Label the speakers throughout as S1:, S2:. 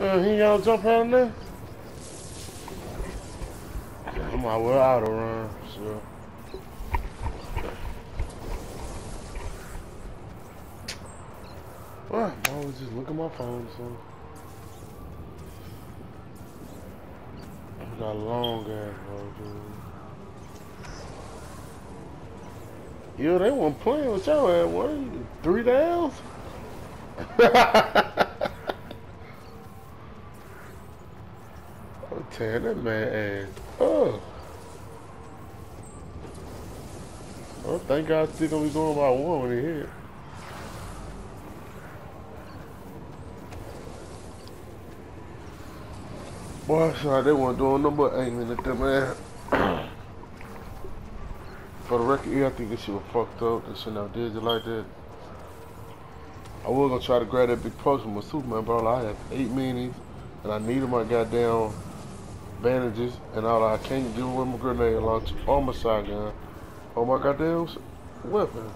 S1: He ain't got no jump out in there? I might well auto run, so. Well, I always just look at my phone, so. I got a long ass road, dude. Yeah, they weren't playing with y'all at one. 3 downs? I'm tearing that man ass up. Well, thank God still gonna be going by 1 when he hit. Boy, sorry, they weren't doing no but aiming at them, man. For the record, yeah, I think this shit was fucked up. They shouldn't have did it like that. I was gonna try to grab that big post from my Superman, bro. I have 8 minis, and I needed my goddamn bandages, and all I can't do with my grenade launcher or my shotgun or my goddamn weapon.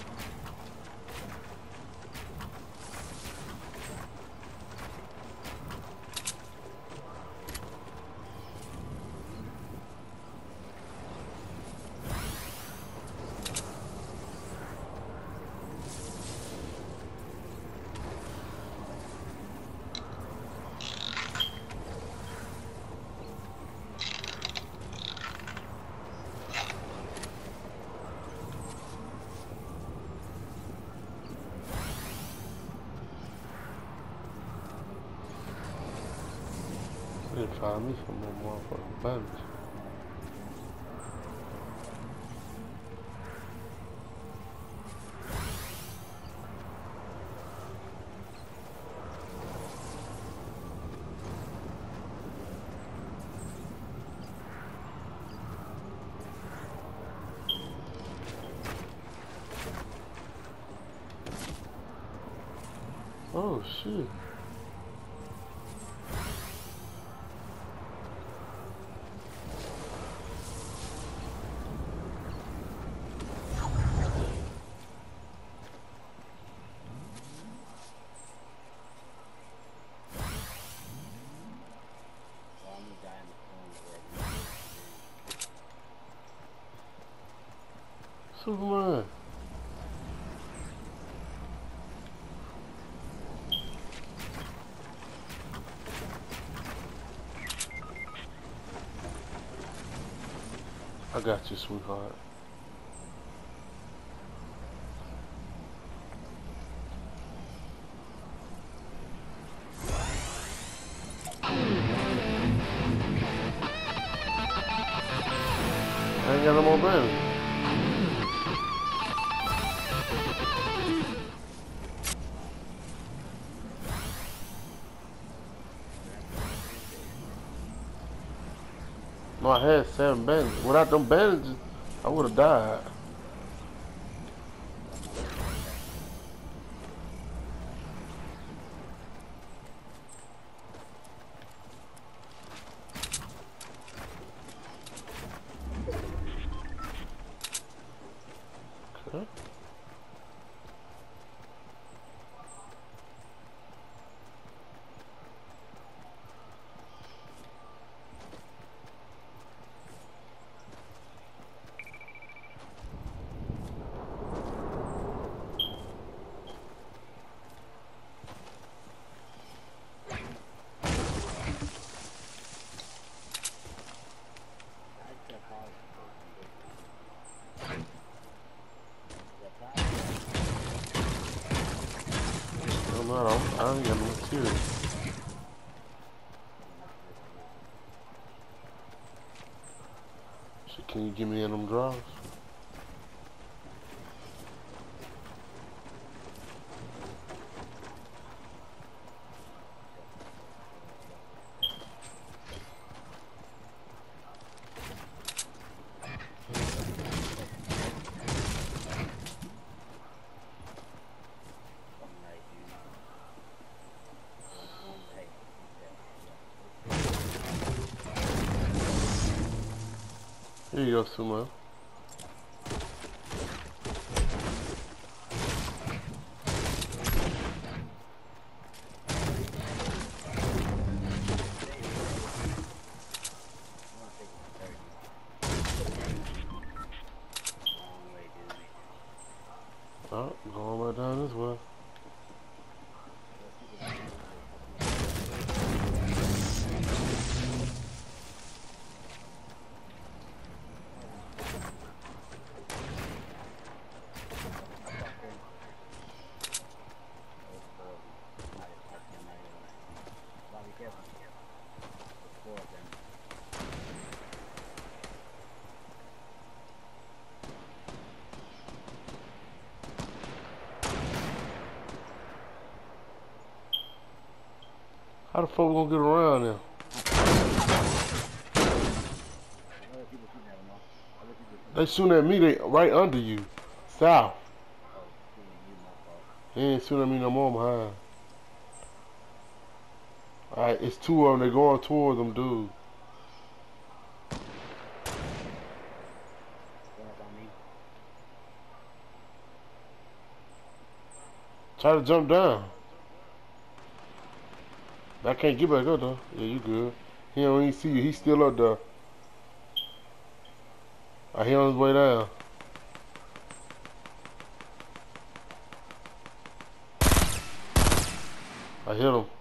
S1: I need to find me some more motherfucking bandages. Oh shit. Superman. I got you, sweetheart. I ain't got no more bandages. No, I had 7 bandages. Without them bandages, I would have died. Okay. I ain't got no material. So can you give me in them drawers? Here you go, Sumo. How the fuck we gonna get around there? They shooting at me, they right under you. South. He ain't shooting at me no more behind. Alright, it's two of them, they going towards them, dude. Try to jump down. I can't get back up though. Yeah, you good. He don't even see you. He's still up there. He on his way down. I hit him.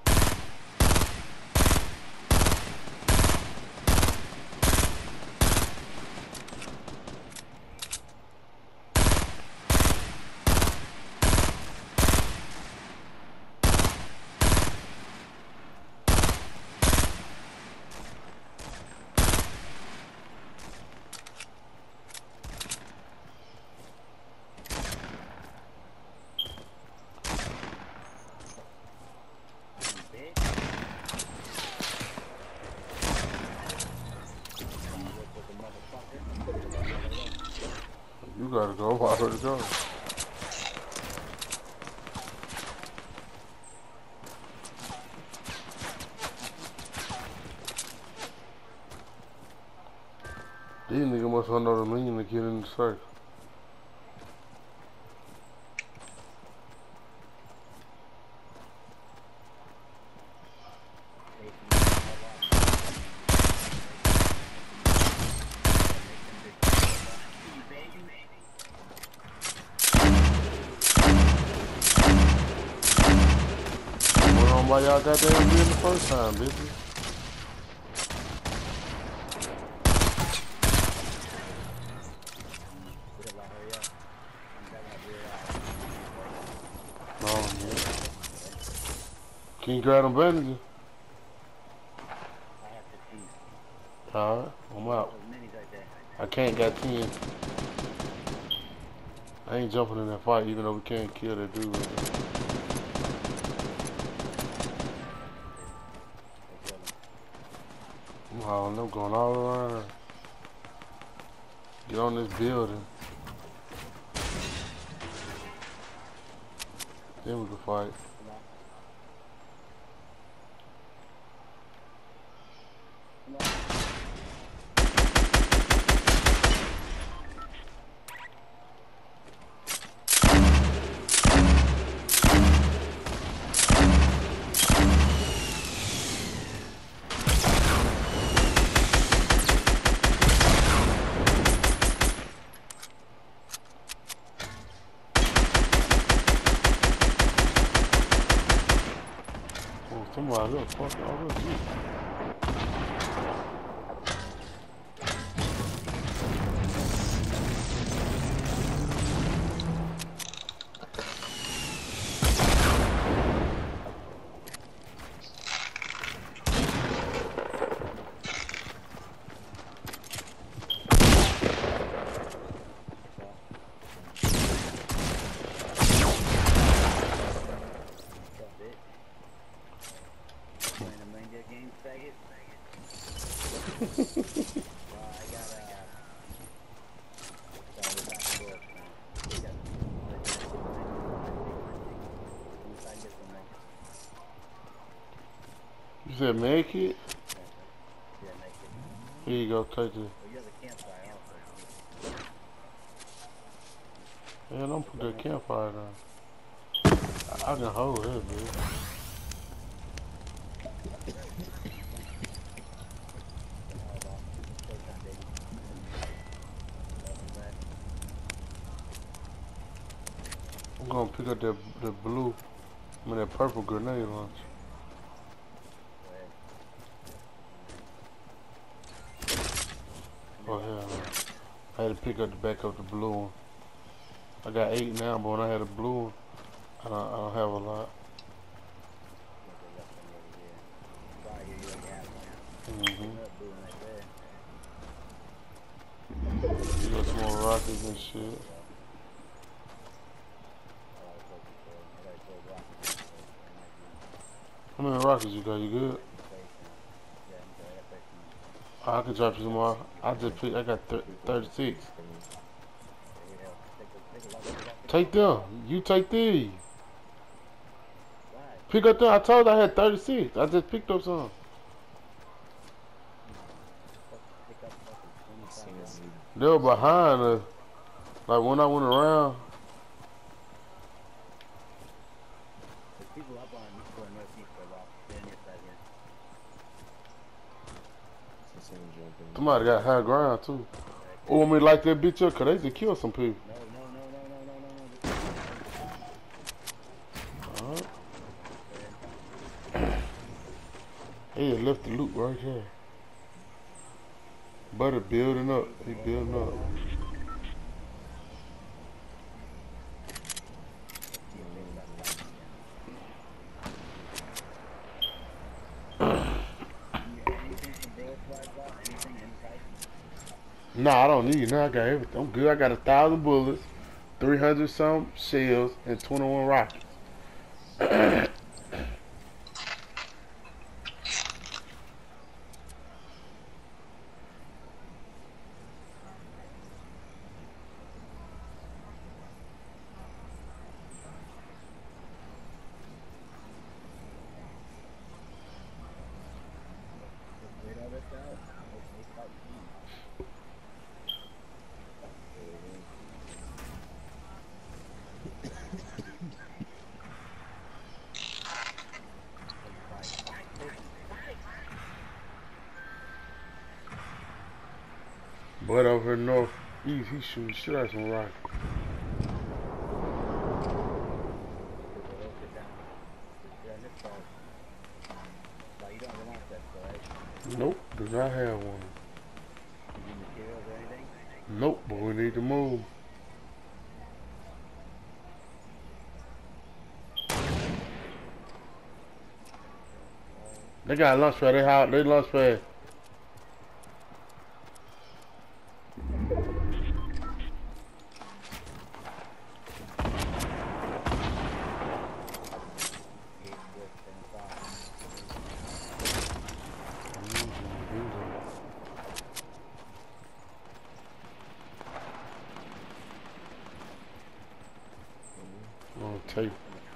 S1: You gotta go. I already go. These niggas must have know the meaning to get in the circle. Went on by y'all goddamn being the first time, bitch. Can you grab them bandages? Alright, I'm out. I can't got 10. I ain't jumping in that fight even though we can't kill that dude. I'm hauling them going all around. Get on this building. Then we can fight. Somebody look, fuck all this shit. You said make it? Here you go, take it. Yeah, don't put that campfire down. I can hold it, bitch. I'm gonna pick up that blue, that purple grenade launcher. Oh hell no. I had to pick up the back of the blue one. I got 8 now, but when I had a blue one, I don't have a lot. You got some more rockets and shit. How many rockets you got? You good? I can drop you some more. I just picked. I got 36. Take them. You take these. Pick up them. I told you I had 36. I just picked up some. They were behind us. Like when I went around. Somebody got high ground too. Oh, me like that bitch up, cause they just killed some people. He left the loot right here. Butter building up. He building up. Nah, I don't need it. Nah, I got everything. I'm good. I got 1,000 bullets, 300 some shells, and 21 rockets. But over north east, he shooting shit out some rockets. Nope, do not have one. Nope, but we need to move. They got a lunch pad. They lunch pad. Tape.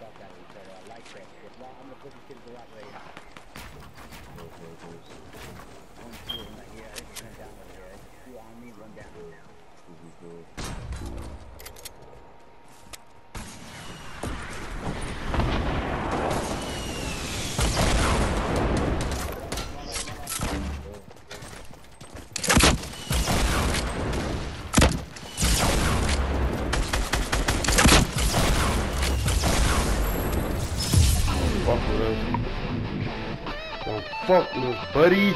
S1: Fuck with us. Don't fuck with us, buddy.